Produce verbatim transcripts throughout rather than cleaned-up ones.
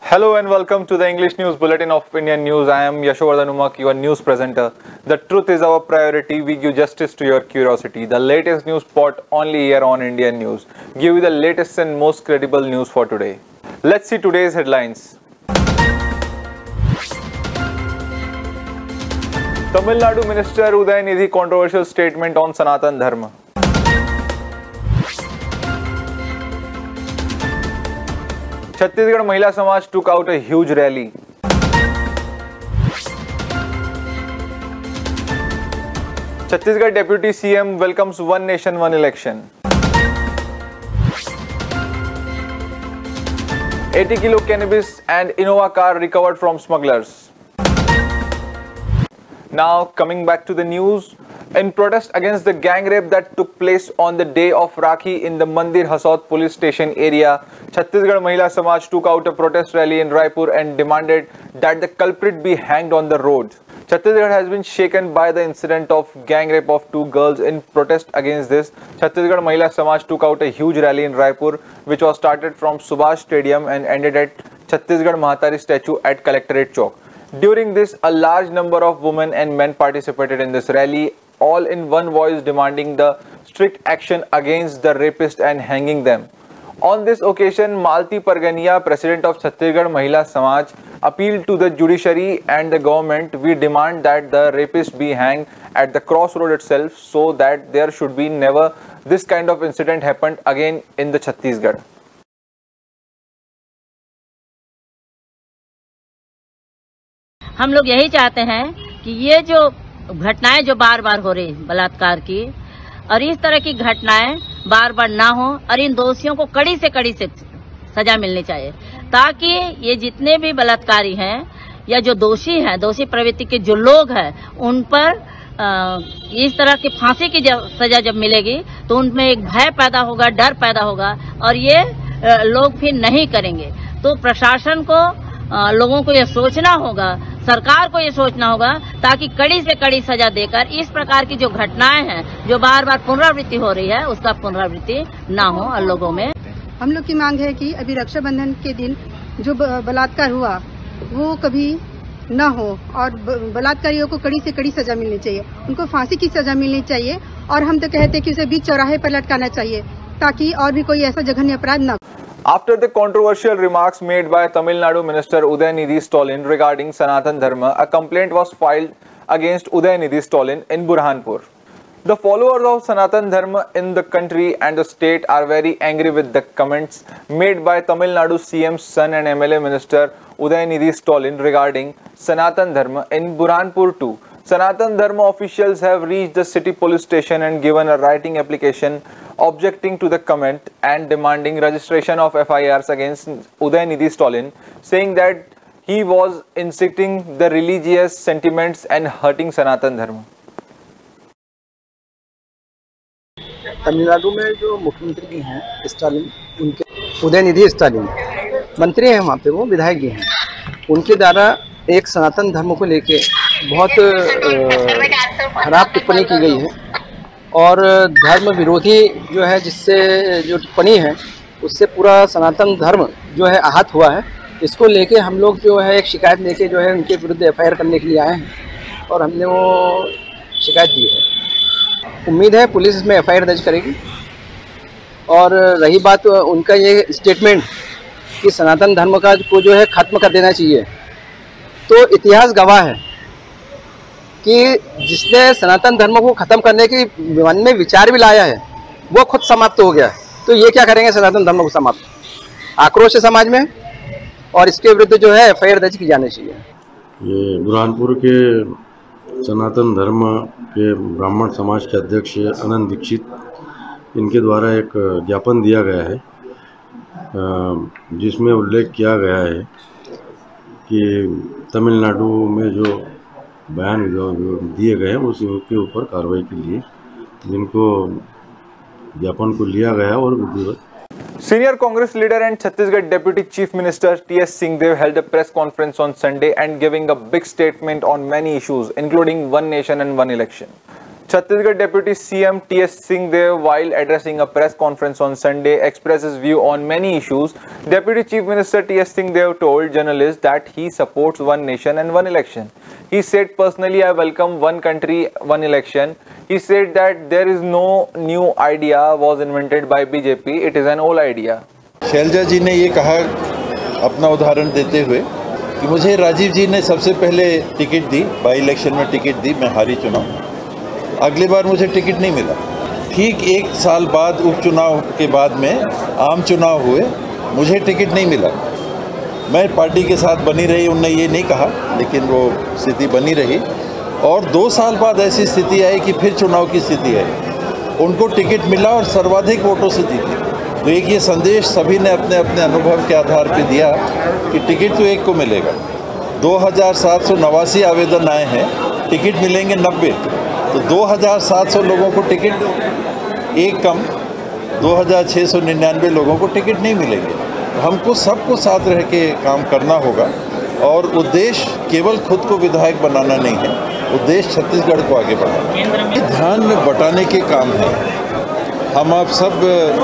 Hello and welcome to the English News Bulletin of Indian News. I am Yashovardhan Umak, your news presenter. The truth is our priority. We give justice to your curiosity. The latest news spot only here on Indian News. Give you the latest and most credible news for today. Let's see today's headlines. Tamil Nadu Minister Udayinidhi controversial statement on Sanatan Dharma. Chhattisgarh Mahila Samaj took out a huge rally. Chhattisgarh Deputy C M welcomes One Nation, One Election. eighty kilo cannabis and Innova car recovered from smugglers. Now coming back to the news. In protest against the gang rape that took place on the day of Rakhi in the Mandir Hasaud police station area, Chhattisgarh Mahila Samaj took out a protest rally in Raipur and demanded that the culprit be hanged on the road. Chhattisgarh has been shaken by the incident of gang rape of two girls. In protest against this, Chhattisgarh Mahila Samaj took out a huge rally in Raipur, which was started from Subhash Stadium and ended at Chhattisgarh Mahatari statue at Collectorate Chowk. During this, a large number of women and men participated in this rally, all in one voice demanding the strict action against the rapist and hanging them. On this occasion, Malti Pargania, president of Chhattisgarh Mahila Samaj, appealed to the judiciary and the government. We demand that the rapist be hanged at the crossroad itself so that there should be never this kind of incident happened again in the Chhattisgarh. हम लोग यही चाहते हैं कि ये जो घटनाएं जो बार बार हो रही बलात्कार की और इस तरह की घटनाएं बार बार ना हो और इन दोषियों को कड़ी से कड़ी से सजा मिलनी चाहिए, ताकि ये जितने भी बलात्कारी हैं या जो दोषी हैं, दोषी प्रवृत्ति के जो लोग हैं, उन पर आ, इस तरह की फांसी की जब सजा जब मिलेगी तो उनमें एक भय पैदा होगा, डर पैदा होगा और ये आ, लोग फिर नहीं करेंगे। तो प्रशासन को आ, लोगों को ये सोचना होगा, सरकार को ये सोचना होगा, ताकि कड़ी से कड़ी सजा देकर इस प्रकार की जो घटनाएं हैं जो बार बार पुनरावृत्ति हो रही है उसका पुनरावृत्ति ना हो और लोगों में। हम लोग की मांग है कि अभी रक्षाबंधन के दिन जो बलात्कार हुआ वो कभी न हो और बलात्कारियों को कड़ी से कड़ी सजा मिलनी चाहिए, उनको फांसी की सजा मिलनी चाहिए और हम तो कहते हैं कि उसे बीच चौराहे पर लटकाना चाहिए ताकि और भी कोई ऐसा जघन्य अपराध न। After the controversial remarks made by Tamil Nadu Minister Udayinidhi Stalin regarding Sanatan Dharma, a complaint was filed against Udayinidhi Stalin in Burhanpur. The followers of Sanatan Dharma in the country and the state are very angry with the comments made by Tamil Nadu C M's son and M L A Minister Udayinidhi Stalin regarding Sanatan Dharma in Burhanpur too. Sanatan Dharma officials have reached the city police station and given a writing application objecting to the comment and demanding registration of F I Rs against Udayinidhi Stalin, saying that he was inciting the religious sentiments and hurting Sanatan Dharma. Tamil Nadu में जो मुख्यमंत्री जी हैं Stalin, उनके उदयनिधि स्टालिन मंत्री हैं, वहाँ पे वो विधायक जी हैं, उनके द्वारा एक सनातन धर्म को लेके बहुत खराब टिप्पणी की गई है और धर्म विरोधी जो है, जिससे जो टिप्पणी है उससे पूरा सनातन धर्म जो है आहत हुआ है। इसको लेके हम लोग जो है एक शिकायत लेके जो है उनके विरुद्ध एफ आई आर करने के लिए आए हैं और हमने वो शिकायत दी है। उम्मीद है पुलिस इसमें एफ आई आर दर्ज करेगी। और रही बात उनका ये स्टेटमेंट कि सनातन धर्म का को जो है ख़त्म कर देना चाहिए, तो इतिहास गवाह है कि जिसने सनातन धर्म को ख़त्म करने की मन में विचार भी लाया है वो खुद समाप्त हो गया। तो ये क्या करेंगे सनातन धर्म को समाप्त? आक्रोश है समाज में और इसके विरुद्ध जो है एफ आई आर दर्ज की जानी चाहिए। ये बुरहानपुर के सनातन धर्म के ब्राह्मण समाज के अध्यक्ष आनंद दीक्षित, इनके द्वारा एक ज्ञापन दिया गया है जिसमें उल्लेख किया गया है कि तमिलनाडु में जो बयान जो, जो दिए गए हैं उसके ऊपर कार्रवाई के लिए जिनको ज्ञापन को लिया गया और विधिवत। Senior Congress leader and Chhattisgarh Deputy Chief Minister T S Singhdev held a press conference on Sunday and giving a big statement on many issues including one nation and one election. Chhattisgarh Deputy C M T S Singhdev, while addressing a press conference on Sunday, expressed his view on many issues. Deputy Chief Minister T S Singhdev told journalists that he supports one nation and one election. He said, personally, I welcome one country, one election. He said that there is no new idea was invented by B J P. It is an old idea. Selja जी ने ये कहा अपना उदाहरण देते हुए कि मुझे राजीव जी ने सबसे पहले टिकट दी, बाई इलेक्शन में टिकट दी, मैं हारी चुनाव, अगली बार मुझे टिकट नहीं मिला। ठीक एक साल बाद उपचुनाव के बाद में आम चुनाव हुए, मुझे टिकट नहीं मिला। मैं पार्टी के साथ बनी रही, उनने ये नहीं कहा, लेकिन वो स्थिति बनी रही। और दो साल बाद ऐसी स्थिति आई कि फिर चुनाव की स्थिति आई, उनको टिकट मिला और सर्वाधिक वोटों से जीते। तो एक ये संदेश सभी ने अपने अपने अनुभव के आधार पर दिया कि टिकट तो एक को मिलेगा। दो हज़ार सात सौ नवासी आवेदन आए हैं, टिकट मिलेंगे नब्बे, तो दो हज़ार सात सौ लोगों को टिकट, एक कम दो हज़ार छः सौ निन्यानवे लोगों को टिकट नहीं मिलेंगे। तो हमको सबको साथ रह के काम करना होगा और उद्देश्य केवल खुद को विधायक बनाना नहीं है, उद्देश्य छत्तीसगढ़ को आगे बढ़ाना। ध्यान बटाने के काम है। हम आप सब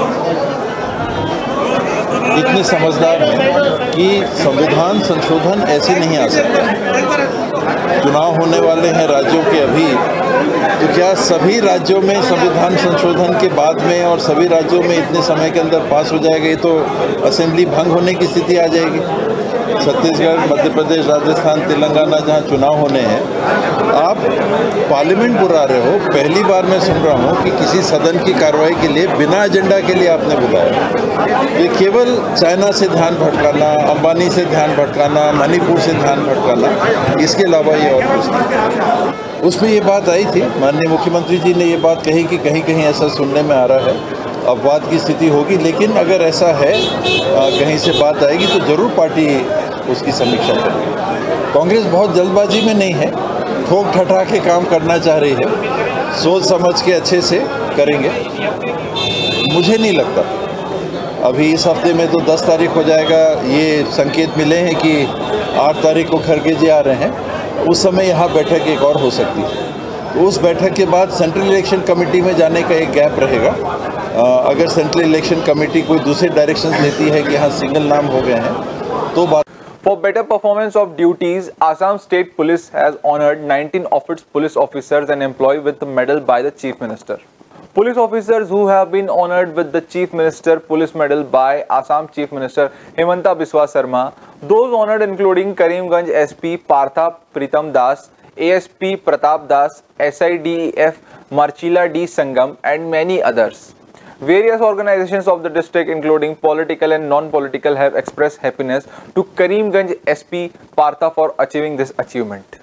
इतने समझदार हैं कि संविधान संशोधन ऐसे नहीं आ सकता। चुनाव होने वाले हैं राज्यों के अभी, तो क्या सभी राज्यों में संविधान संशोधन के बाद में और सभी राज्यों में इतने समय के अंदर पास हो जाएगा? ये तो असेंबली भंग होने की स्थिति आ जाएगी। छत्तीसगढ़, मध्य प्रदेश, राजस्थान, तेलंगाना जहाँ चुनाव होने हैं, आप पार्लियामेंट बुला रहे हो। पहली बार मैं सुन रहा हूँ कि किसी सदन की कार्रवाई के लिए बिना एजेंडा के लिए आपने बुलाया। ये केवल चाइना से ध्यान भटकाना, अंबानी से ध्यान भटकाना, मणिपुर से ध्यान भटकाना, इसके अलावा ये और कुछ नहीं। उसमें ये बात आई थी, माननीय मुख्यमंत्री जी ने ये बात कही कि कहीं कहीं ऐसा सुनने में आ रहा है, अपवाद की स्थिति होगी, लेकिन अगर ऐसा है कहीं से बात आएगी तो जरूर पार्टी उसकी समीक्षा करेगी। कांग्रेस बहुत जल्दबाजी में नहीं है, ठोक ठठा के काम करना चाह रही है, सोच समझ के अच्छे से करेंगे। मुझे नहीं लगता अभी इस हफ्ते में तो दस तारीख हो जाएगा, ये संकेत मिले हैं कि आठ तारीख को खड़गे जी आ रहे हैं, उस समय यहाँ बैठक एक और हो सकती है। तो उस बैठक के बाद सेंट्रल इलेक्शन कमेटी में जाने का एक गैप रहेगा। अगर सेंट्रल इलेक्शन कमेटी कोई दूसरे डायरेक्शंस लेती है कि हाँ सिंगल नाम हो गए हैं तो बात। For better performance of duties, Assam State Police has honored nineteen of its police officers and employees with the medal by the Chief Minister. Police officers who have been honored with the Chief Minister Police Medal by Assam Chief Minister Himanta Biswa Sarma, those honored including Karimganj S P Partha Pritam Das, A S P Pratap Das, S I D E F Marchila D Sangam and many others. Various organizations of the district, including political and non-political, have expressed happiness to Karimganj S P Partha for achieving this achievement.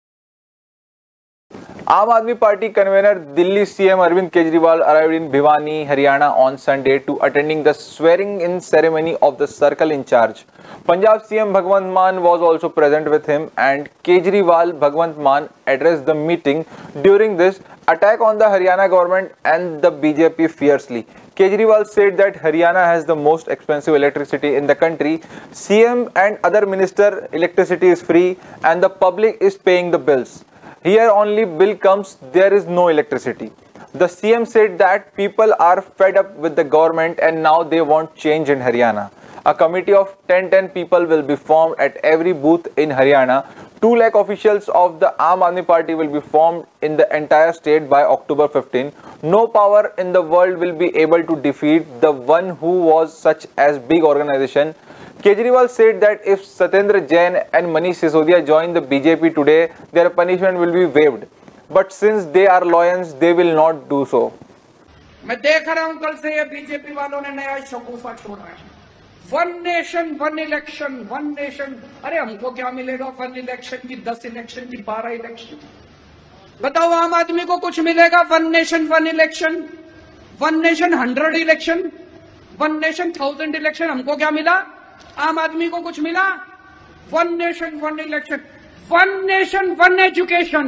Aam Aadmi Party convener Delhi C M Arvind Kejriwal arrived in Bhiwani, Haryana on Sunday to attending the swearing-in ceremony of the circle in charge. Punjab C M Bhagwant Mann was also present with him, and Kejriwal Bhagwant Mann addressed the meeting. During this attack on the Haryana government and the B J P fiercely, Kejriwal said that Haryana has the most expensive electricity in the country. C M and other minister electricity is free and the public is paying the bills. Here only bill comes, there is no electricity. The C M said that people are fed up with the government and now they want change in Haryana. A committee of ten ten people will be formed at every booth in Haryana. two lakh officials of the Aam Aadmi Party will be formed in the entire state by October fifteenth. No power in the world will be able to defeat the one who was such as big organization. Kejriwal said that if Satyendra Jain and Manish Sisodia join the B J P today, their punishment will be waived. But since they are loyals, they will not do so. मैं देख रहा हूं कल से ये BJP वालों ने नया शगुफा छोड़ा है। One nation one election, one nation. अरे हमको क्या मिलेगा वन इलेक्शन की, दस इलेक्शन की, बारह इलेक्शन? बताओ आम आदमी को कुछ मिलेगा one nation one election? One nation hundred election, one nation thousand election, हमको क्या मिला? आम आदमी को कुछ मिला? One nation one election, one nation one education,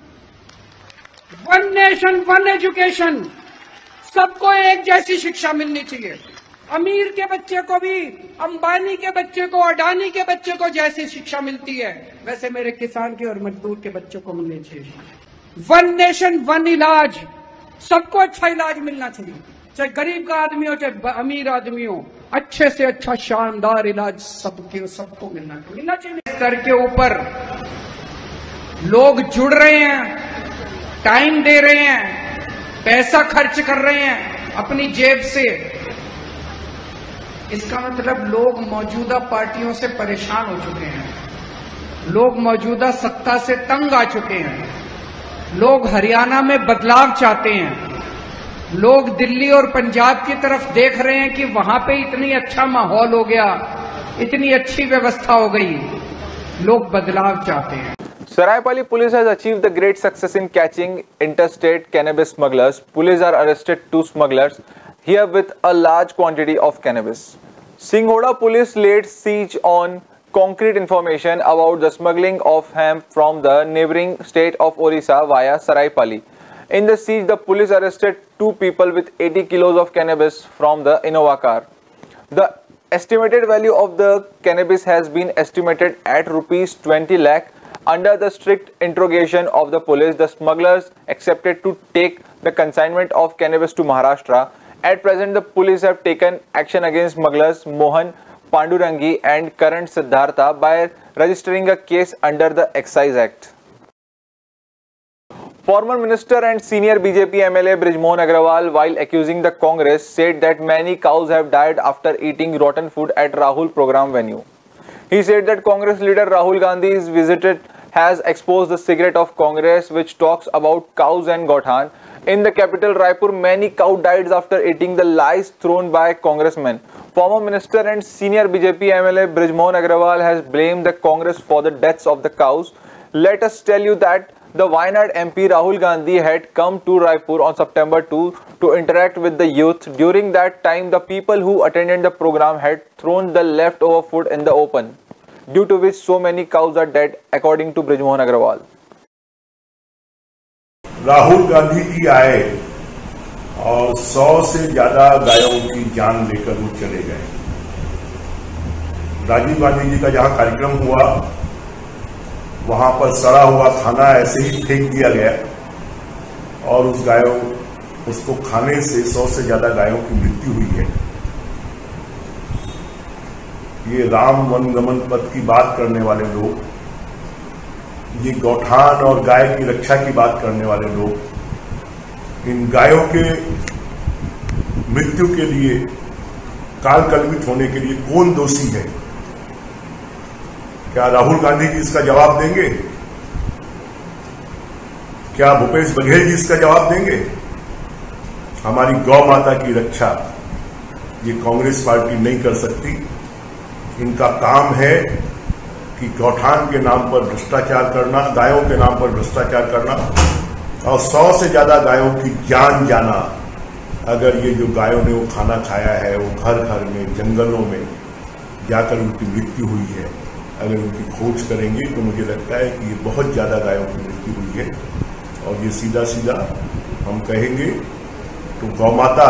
one nation one education. सबको एक जैसी शिक्षा मिलनी चाहिए। अमीर के बच्चे को भी, अंबानी के बच्चे को, अडानी के बच्चे को जैसी शिक्षा मिलती है, वैसे मेरे किसान के और मजदूर के बच्चों को मिलनी चाहिए। वन नेशन वन इलाज, सबको अच्छा इलाज मिलना चाहिए, चाहे गरीब का आदमी हो चाहे अमीर आदमी हो, अच्छे से अच्छा शानदार इलाज सबके सबको मिलना मिलना चाहिए। स्तर के ऊपर लोग जुड़ रहे हैं, टाइम दे रहे हैं, पैसा खर्च कर रहे हैं अपनी जेब से। इसका मतलब लोग मौजूदा पार्टियों से परेशान हो चुके हैं, लोग मौजूदा सत्ता से तंग आ चुके हैं, लोग हरियाणा में बदलाव चाहते हैं, लोग दिल्ली और पंजाब की तरफ देख रहे हैं कि वहां पे इतनी अच्छा माहौल हो गया, इतनी अच्छी व्यवस्था हो गई, लोग बदलाव चाहते हैं। Saraipalli police has achieved the great success in catching interstate cannabis smugglers. Police are arrested two smugglers here with a large quantity of cannabis. Singhoda police laid siege on concrete information about the smuggling of hemp from the neighboring state of Orissa via Saraipalli. In the siege, the police arrested two people with eighty kilos of cannabis from the Innova car. The estimated value of the cannabis has been estimated at rupees twenty lakh. Under the strict interrogation of the police, the smugglers accepted to take the consignment of cannabis to Maharashtra. At present, the police have taken action against smugglers Mohan Pandurangi and Karan Siddhartha by registering a case under the Excise Act. Former minister and senior B J P M L A Brijmohan Agrawal, while accusing the Congress, said that many cows have died after eating rotten food at Rahul program venue. He said that Congress leader Rahul Gandhi's visited has exposed the secret of Congress, which talks about cows and Gothan. In the capital Raipur, many cow died after eating the lies thrown by congressmen. Former minister and senior B J P M L A Brijmohan Agrawal has blamed the Congress for the deaths of the cows. Let us tell you that the Wayanad M P Rahul Gandhi had come to Raipur on September second to interact with the youth. During that time, the people who attended the program had thrown the leftover food in the open, due to which so many cows are dead, according to Brijmohan Agrawal. Rahul Gandhi ji आए और सौ से ज्यादा गायों की जान लेकर वो चले गए। राजीव गांधी जी का जहां कार्यक्रम हुआ वहां पर सड़ा हुआ खाना ऐसे ही फेंक दिया गया और उस गायों उसको खाने से सौ से ज्यादा गायों की मृत्यु हुई है। ये राम वनगमन पथ की बात करने वाले लोग, ये गौठान और गाय की रक्षा की बात करने वाले लोग, इन गायों के मृत्यु के लिए, काल कलवित होने के लिए कौन दोषी है? क्या राहुल गांधी जी इसका जवाब देंगे? क्या भूपेश बघेल जी इसका जवाब देंगे? हमारी गौ माता की रक्षा ये कांग्रेस पार्टी नहीं कर सकती। इनका काम है कि गौठान के नाम पर भ्रष्टाचार करना, गायों के नाम पर भ्रष्टाचार करना और सौ से ज्यादा गायों की जान जाना। अगर ये जो गायों ने वो खाना खाया है, वो घर घर में, जंगलों में जाकर उनकी मृत्यु हुई है, अगर उनकी खोज करेंगे तो मुझे लगता है कि ये बहुत ज्यादा गायों की मृत्यु हुई है और ये सीधा सीधा हम कहेंगे तो गौ माता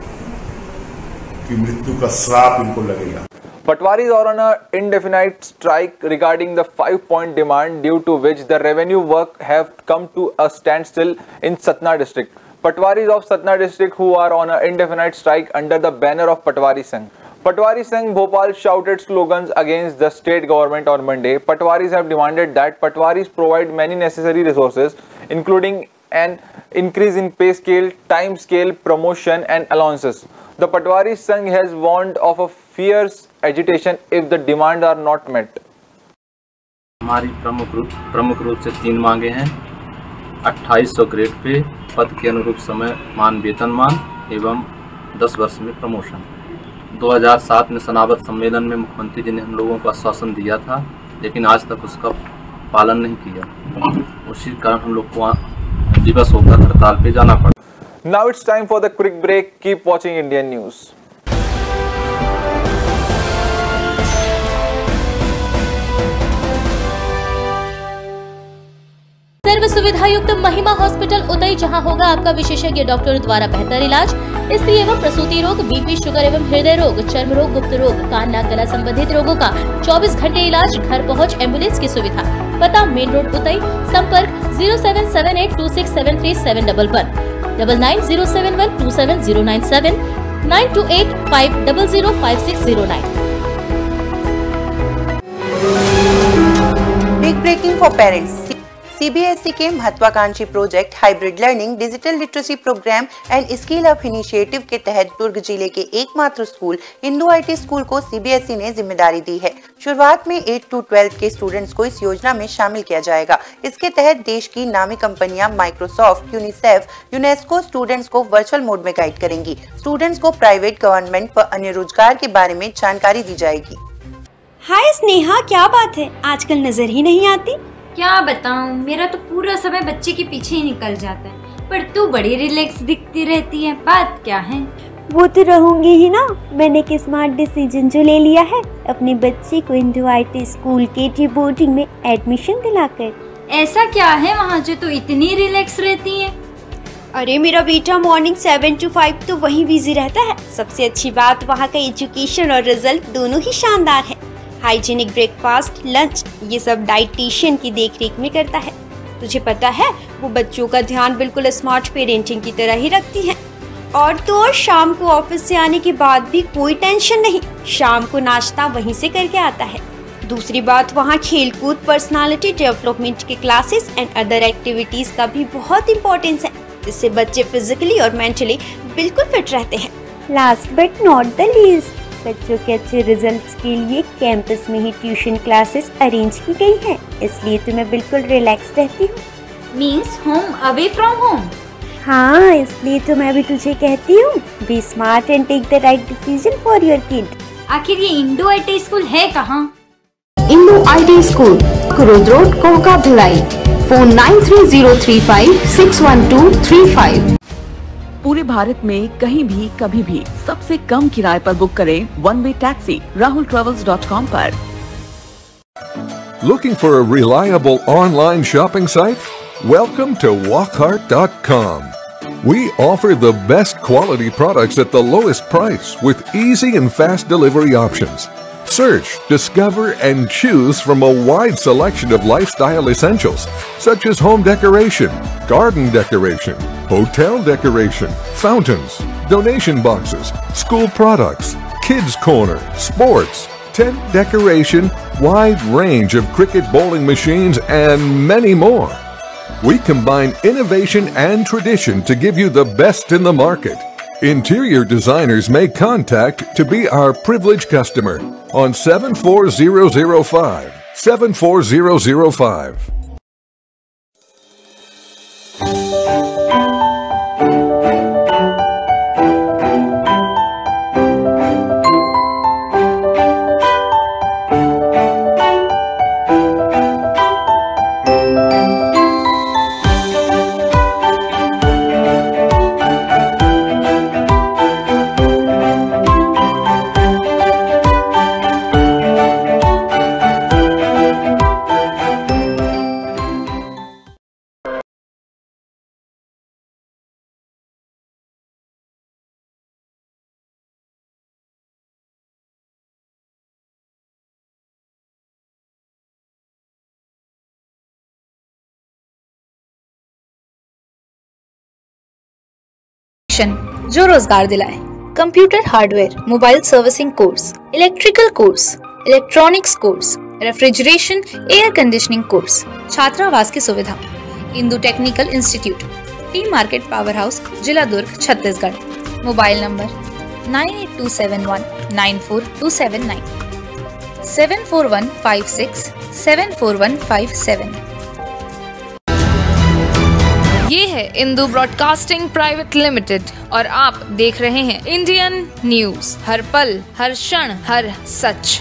की मृत्यु का श्राप इनको लगेगा। Patwaris are on an indefinite strike regarding the five-point demand, due to which the revenue work have come to a standstill in Satna district. Patwaris of Satna district who are on an indefinite strike under the banner of Patwari Sangh. Patwari Sangh Bhopal shouted slogans against the state government on Monday. Patwaris have demanded that Patwaris provide many necessary resources, including an increase in pay scale, time scale, promotion and allowances. The Patwari Sangh has warned of a fierce agitation if the demands are not met. हमारी प्रमुख रूप प्रमुख रूप से तीन मांगे हैं। अट्ठाईस सौ ग्रेड पे पद के अनुरूप समय मान वेतनमान एवं दस वर्ष में प्रमोशन। दो हज़ार सात में सनावत सम्मेलन में मुख्यमंत्री जी ने हम लोगों को आश्वासन दिया था, लेकिन आज तक उसका पालन नहीं किया। उसी कारण हम लोग को दिवस होकर हड़ताल पे जाना पड़ा। Now it's time for the quick break. Keep watching Indian News. सर्व सुविधा युक्त महिमा हॉस्पिटल उदय, जहां होगा आपका विशेषज्ञ डॉक्टर द्वारा बेहतर इलाज, स्त्री एवं प्रसूति रोग, बीपी, शुगर एवं हृदय रोग, चर्म रोग, गुप्त रोग, कान नाक गला संबंधित रोगों का चौबीस घंटे इलाज, घर पहुंच एम्बुलेंस की सुविधा। पता मेन रोड उतई, संपर्क zero seven seven eight two six seven three seven double one, double nine zero seven one two seven zero nine seven, nine two eight five double zero five six zero nine. Big breaking for parents. CBSE के महत्वाकांक्षी project hybrid learning, digital literacy program and skill up initiative के तहत दुर्ग जिले के एकमात्र school Indo IT school को CBSE ने जिम्मेदारी दी है। शुरुआत में एट टू ट्वेल्थ के स्टूडेंट्स को इस योजना में शामिल किया जाएगा। इसके तहत देश की नामी कंपनियां माइक्रोसॉफ्ट, यूनिसेफ, यूनेस्को स्टूडेंट्स को वर्चुअल मोड में गाइड करेंगी। स्टूडेंट्स को प्राइवेट, गवर्नमेंट व अन्य रोजगार के बारे में जानकारी दी जाएगी। हाय स्नेहा, क्या बात है, आजकल नजर ही नहीं आती। क्या बताऊं, मेरा तो पूरा समय बच्चे के पीछे ही निकल जाता है, पर तू बड़ी रिलैक्स दिखती रहती है, बात क्या है? वो तो रहूंगी ही ना। मैंने एक स्मार्ट डिसीजन जो ले लिया है, अपने बच्चे को इंडो आईटी स्कूल के बोर्डिंग में एडमिशन दिलाकर। ऐसा क्या है वहाँ जो तू इतनी रिलैक्स रहती है? अरे मेरा बेटा मॉर्निंग सेवन टू फाइव तो वहीं बिजी रहता है। सबसे अच्छी बात वहाँ का एजुकेशन और रिजल्ट दोनों ही शानदार है। हाइजीनिक ब्रेकफास्ट, लंच, ये सब डाइटिशियन की देखरेख में करता है। तुझे पता है वो बच्चों का ध्यान बिल्कुल स्मार्ट पेरेंटिंग की तरह ही रखती है। और तो और शाम को ऑफिस से आने के बाद भी कोई टेंशन नहीं, शाम को नाश्ता वहीं से करके आता है। दूसरी बात, वहाँ खेलकूद, पर्सनालिटी डेवलपमेंट के क्लासेस एंड अदर एक्टिविटीज का भी बहुत इम्पोर्टेंस है, जिससे बच्चे फिजिकली और मेंटली बिल्कुल फिट रहते हैं। Last but not the least, बच्चों के अच्छे रिजल्ट्स के लिए कैंपस में ही ट्यूशन क्लासेस अरेंज की गई हैं, इसलिए तो मैं बिल्कुल रिलैक्स रहती हूँ। Means home away from home. हाँ, इसलिए तो मैं भी तुझे कहती हूँ, be smart and take the right decision for your kid. आखिर ये इंडो आईटी स्कूल है कहाँ? Indo IT school, Kurud road, Kohka Bhilai. Phone nine three zero three five six one two three five. पूरे भारत में कहीं भी कभी भी सबसे कम किराए पर बुक करें one way taxi Rahul travels dot com पर। Looking for a reliable online shopping site? Welcome to walkheart dot com. We offer the best quality products at the lowest price with easy and fast delivery options. Search, discover, and choose from a wide selection of lifestyle essentials such as home decoration, garden decoration, hotel decoration, fountains, donation boxes, school products, kids corner, sports, tent decoration, wide range of cricket bowling machines, and many more. We combine innovation and tradition to give you the best in the market. Interior designers may contact to be our privileged customer on seven four zero zero five, seven four zero zero five. जो रोजगार दिलाए। Computer hardware, mobile servicing course, electrical course, electronics course, refrigeration, air conditioning course, छात्रावास की सुविधा। Indu technical institute, T market power house, जिला Durg, Chhattisgarh. Mobile number nine eight two seven one nine four two seven nine, seven four one five six seven four one five seven. ये है Indu broadcasting private limited और आप देख रहे हैं Indian news, हर पल, हर क्षण, हर सच।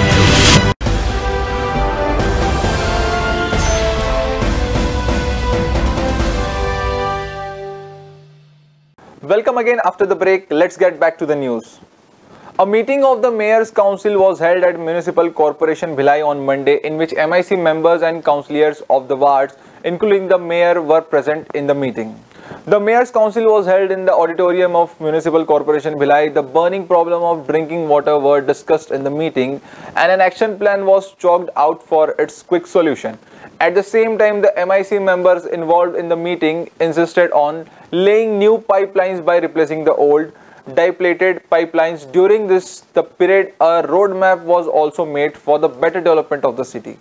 Welcome again after the break. Let's get back to the news. A meeting of the Mayor's Council was held at Municipal Corporation Bhilai on Monday, in which M I C members and councillors of the wards, including the mayor, were present in the meeting. The Mayor's Council was held in the auditorium of Municipal Corporation Bhilai. The burning problem of drinking water were discussed in the meeting, and an action plan was chalked out for its quick solution. At the same time, the M I C members involved in the meeting insisted on laying new pipelines by replacing the old, depleted pipelines. During this the period, a roadmap was also made for the better development of the city.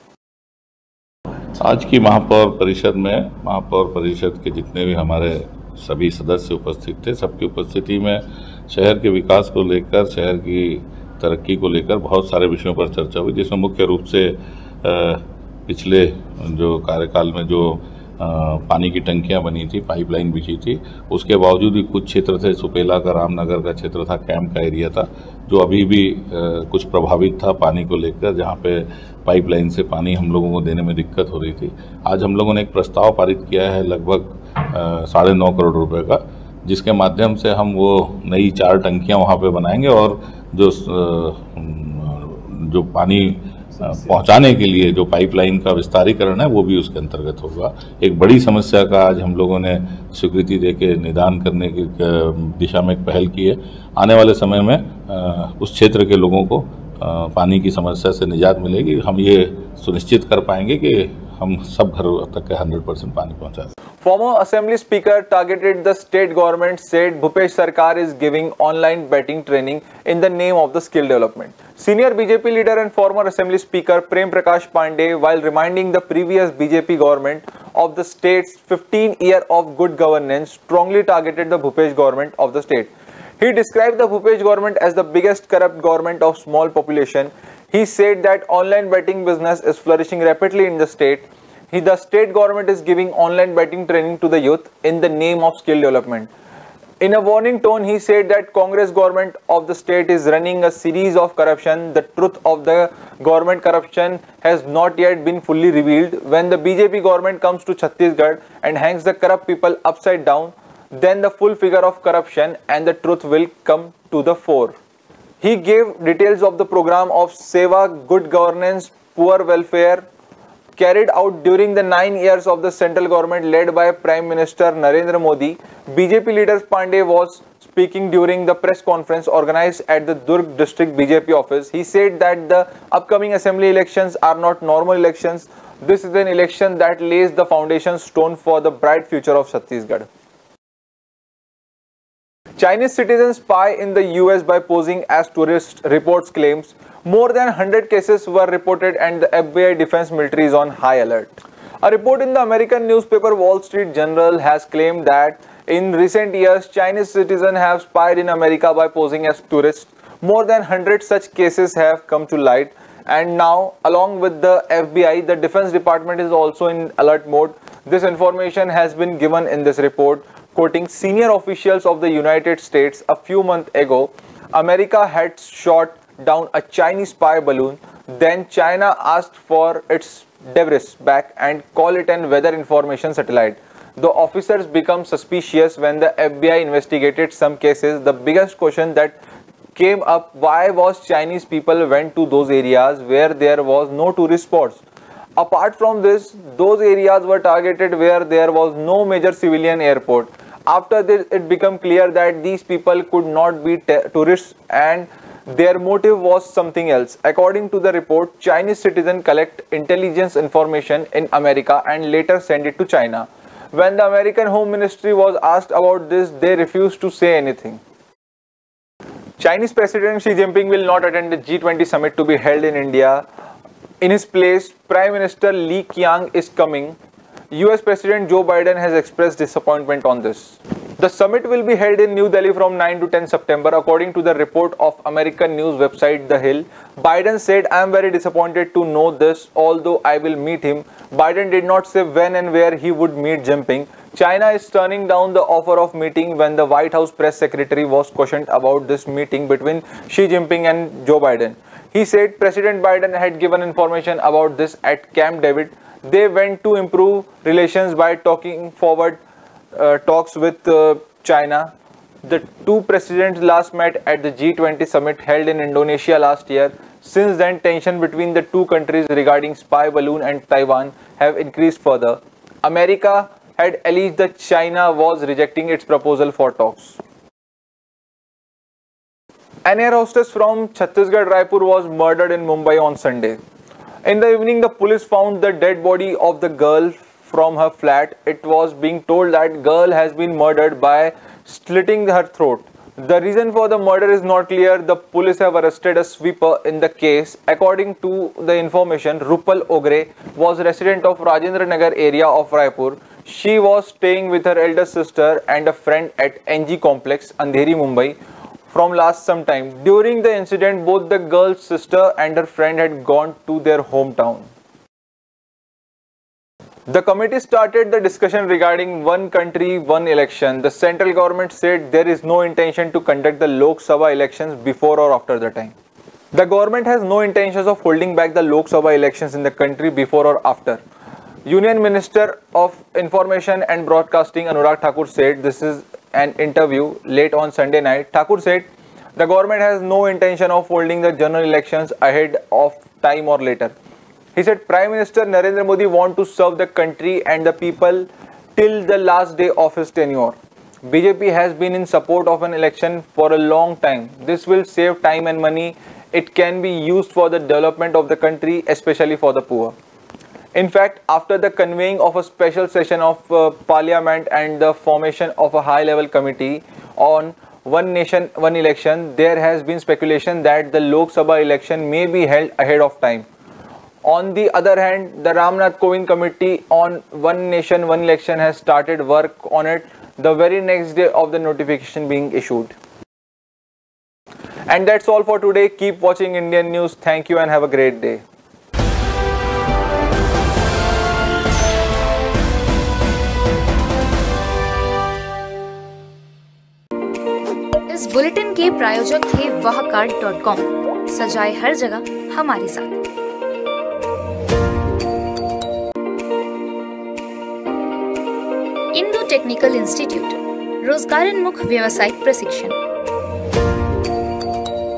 आज की महापौर परिषद में महापौर परिषद के जितने भी हमारे सभी सदस्य उपस्थित थे, सबकी उपस्थिति में शहर के विकास को लेकर, शहर की तरक्की को लेकर बहुत सारे विषयों पर चर्चा हुई, जिसमें मुख्य रूप से पिछले जो कार्यकाल में जो पानी की टंकियां बनी थी, पाइपलाइन बिछी थी, उसके बावजूद भी कुछ क्षेत्र थे, सुपेला का, रामनगर का क्षेत्र था, कैंप का एरिया था, जो अभी भी कुछ प्रभावित था पानी को लेकर, जहां पे पाइपलाइन से पानी हम लोगों को देने में दिक्कत हो रही थी। आज हम लोगों ने एक प्रस्ताव पारित किया है लगभग साढ़े नौ करोड़ रुपए का, जिसके माध्यम से हम वो नई चार टंकियां वहाँ पे बनाएंगे और जो जो पानी पहुंचाने के लिए जो पाइपलाइन का विस्तारीकरण है वो भी उसके अंतर्गत होगा। एक बड़ी समस्या का आज हम लोगों ने स्वीकृति देके निदान करने की दिशा में एक पहल की है। आने वाले समय में उस क्षेत्र के लोगों को पानी की समस्या से निजात मिलेगी। हम ये सुनिश्चित कर पाएंगे कि हम सब घरों तक के हंड्रेड परसेंट पानी पहुंचा दें। Former Assembly Speaker targeted the state government, said Bhupesh Sarkar is giving online betting training in the name of the skill development. Senior B J P leader and former Assembly Speaker Prem Prakash Pandey, while reminding the previous B J P government of the state's fifteen year of good governance, strongly targeted the Bhupesh government of the state. He described the Bhupesh government as the biggest corrupt government of small population. He said that online betting business is flourishing rapidly in the state. He, the state government is giving online betting training to the youth in the name of skill development. In a warning tone, he said that Congress government of the state is running a series of corruption. The truth of the government corruption has not yet been fully revealed. When the B J P government comes to Chhattisgarh and hangs the corrupt people upside down, then the full figure of corruption and the truth will come to the fore. He gave details of the program of Seva, good governance, poor welfare, carried out during the nine years of the central government led by Prime Minister Narendra Modi. B J P leader Pandey was speaking during the press conference organized at the Durg district B J P office. He said that the upcoming assembly elections are not normal elections. This is an election that lays the foundation stone for the bright future of Chhattisgarh. Chinese citizens spy in the U S by posing as tourists, reports claims. More than one hundred cases were reported and the F B I defense military is on high alert. A report in the American newspaper Wall Street Journal has claimed that in recent years, Chinese citizens have spied in America by posing as tourists. More than one hundred such cases have come to light, and now, along with the F B I, the Defense Department is also in alert mode. This information has been given in this report, quoting senior officials of the United States. A few months ago, America had shot down a Chinese spy balloon. Then China asked for its debris back and called it an weather information satellite. The officers become suspicious when the F B I investigated some cases. The biggest question that came up, why was Chinese people went to those areas where there was no tourist spots? Apart from this, those areas were targeted where there was no major civilian airport. After this, it became clear that these people could not be tourists and their motive was something else. According to the report, Chinese citizens collect intelligence information in America and later send it to China. When the American Home Ministry was asked about this, they refused to say anything. Chinese President Xi Jinping will not attend the G twenty summit to be held in India. In his place, Prime Minister Li Qiang is coming. U S President Joe Biden has expressed disappointment on this. The summit will be held in New Delhi from nine to ten September, according to the report of American news website The Hill. Biden said, "I am very disappointed to know this, although I will meet him." Biden did not say when and where he would meet Jinping. China is turning down the offer of meeting when the White House press secretary was questioned about this meeting between Xi Jinping and Joe Biden. He said President Biden had given information about this at Camp David. They went to improve relations by talking forward uh, talks with uh, China. The two presidents last met at the G twenty summit held in Indonesia last year. Since then, tension between the two countries regarding spy balloon and Taiwan have increased further. America had alleged that China was rejecting its proposal for talks. An air hostess from Chhattisgarh, Raipur, was murdered in Mumbai on Sunday. In the evening, the police found the dead body of the girl from her flat. It was being told that girl has been murdered by slitting her throat. The reason for the murder is not clear. The police have arrested a sweeper in the case. According to the information, Rupal Ogre was a resident of Rajendra Nagar area of Raipur. She was staying with her elder sister and a friend at N G Complex, Andheri, Mumbai from last some time. During the incident, both the girl's sister and her friend had gone to their hometown. The committee started the discussion regarding one country, one election. The central government said there is no intention to conduct the Lok Sabha elections before or after the time. The government has no intentions of holding back the Lok Sabha elections in the country before or after. Union Minister of Information and Broadcasting Anurag Thakur said, this is an interview late on Sunday night. Thakur said the government has no intention of holding the general elections ahead of time or later. He said Prime Minister Narendra Modi wants to serve the country and the people till the last day of his tenure. B J P has been in support of an election for a long time. This will save time and money. It can be used for the development of the country, especially for the poor. In fact, after the convening of a special session of uh, Parliament and the formation of a high-level committee on One Nation, One Election, there has been speculation that the Lok Sabha election may be held ahead of time. On the other hand, the Ramnath Kovind Committee on One Nation, One Election has started work on it the very next day of the notification being issued. And that's all for today. Keep watching Indian News. Thank you and have a great day. इस bulletin के प्रायोजक थे वह card dot com. सजाए हर जगह हमारे साथ। Indu technical institute, रोजगारोन्मुख व्यावसायिक प्रशिक्षण।